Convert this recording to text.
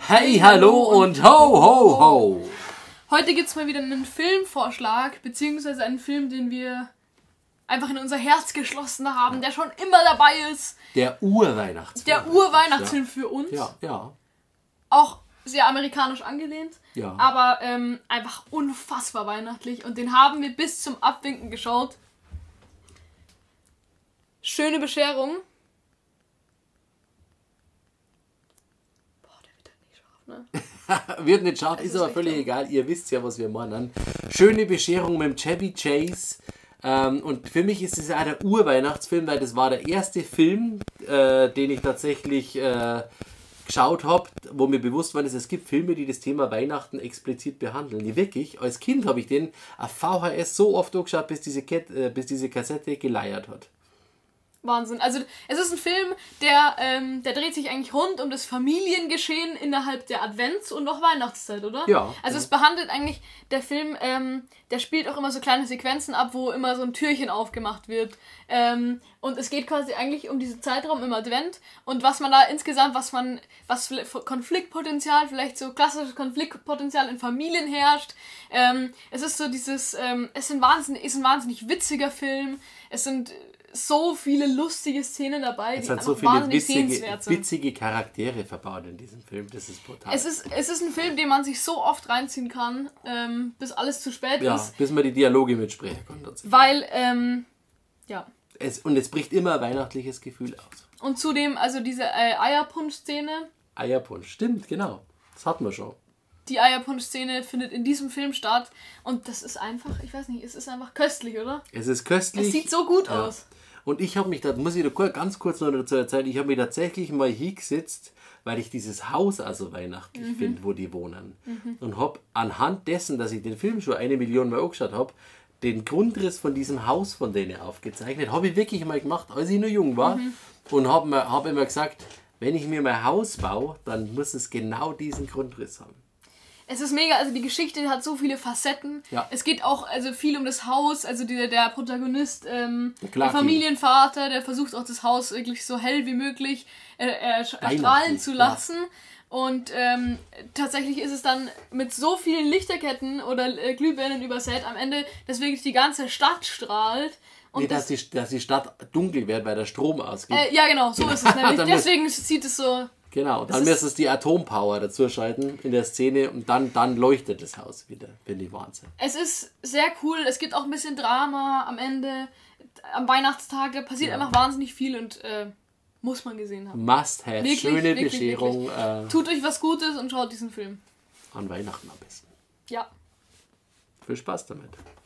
Hey, hallo und ho, ho, ho! Heute gibt es mal wieder einen Filmvorschlag, beziehungsweise einen Film, den wir einfach in unser Herz geschlossen haben, der schon immer dabei ist. Der Urweihnachtsfilm. Der Urweihnachtsfilm für uns. Ja. Auch sehr amerikanisch angelehnt, Ja. aber einfach unfassbar weihnachtlich. Und den haben wir bis zum Abwinken geschaut. Schöne Bescherung. Boah, der wird halt nicht scharf, ne? Wird nicht scharf, ist aber völlig egal. Ihr wisst ja, was wir meinen. Schöne Bescherung mit dem Chevy Chase. Und für mich ist es auch der Urweihnachtsfilm, weil das war der erste Film, den ich tatsächlich geschaut habe, wo mir bewusst war, dass es gibt Filme, die das Thema Weihnachten explizit behandeln. Die wirklich, als Kind habe ich den auf VHS so oft angeschaut, bis diese Kassette geleiert hat. Wahnsinn. Also es ist ein Film, der dreht sich eigentlich rund um das Familiengeschehen innerhalb der Advents- und auch Weihnachtszeit, oder? Ja. Also es behandelt eigentlich, der Film, der spielt auch immer so kleine Sequenzen ab, wo immer so ein Türchen aufgemacht wird. Und es geht quasi eigentlich um diesen Zeitraum im Advent und was man da insgesamt, was für Konfliktpotenzial, vielleicht so klassisches Konfliktpotenzial in Familien herrscht. Es ist so dieses, ist ein wahnsinnig witziger Film. Es sind so viele lustige Szenen dabei, es die hat einfach so viele wahnsinnig sehenswert sind. witzige Charaktere verbaut in diesem Film. Das ist brutal. Es ist ein Film, den man sich so oft reinziehen kann, bis alles zu spät ist. Bis man die Dialoge mitsprechen kann. Weil, Es bricht immer ein weihnachtliches Gefühl aus. Und zudem, also diese Eierpunsch-Szene. Eierpunsch, stimmt, genau. Das hatten wir schon. Die Eierpunsch-Szene findet in diesem Film statt. Und das ist einfach, ich weiß nicht, es ist einfach köstlich, oder? Es ist köstlich. Es sieht so gut aus. Und ich habe mich, da muss ich da ganz kurz noch dazu erzählen, ich habe mich tatsächlich mal hingesetzt, weil ich dieses Haus also weihnachtlich finde, wo die wohnen. Und habe anhand dessen, dass ich den Film schon 1 Million Mal angeschaut habe, den Grundriss von diesem Haus von denen aufgezeichnet. Habe ich wirklich mal gemacht, als ich noch jung war. Und habe immer gesagt, wenn ich mir mein Haus baue, dann muss es genau diesen Grundriss haben. Es ist mega, also die Geschichte hat so viele Facetten. Ja. Es geht auch also viel um das Haus, also der Protagonist, der Clarky. Familienvater, der versucht auch das Haus wirklich so hell wie möglich erstrahlen zu lassen. Und tatsächlich ist es dann mit so vielen Lichterketten oder Glühbirnen übersät am Ende, dass wirklich die ganze Stadt strahlt. Und dass die Stadt dunkel wird, weil der Strom ausgeht. Ja, genau, so ist es nämlich. Deswegen sieht es so... Genau, dann müssen sie die Atompower dazu schalten in der Szene und dann leuchtet das Haus wieder. Finde ich Wahnsinn. Es ist sehr cool, es gibt auch ein bisschen Drama am Ende, am Weihnachtstag, da passiert einfach wahnsinnig viel und muss man gesehen haben. Must have, wirklich, schöne wirklich, Bescherung. Wirklich. Tut euch was Gutes und schaut diesen Film. An Weihnachten am besten. Ja. Viel Spaß damit.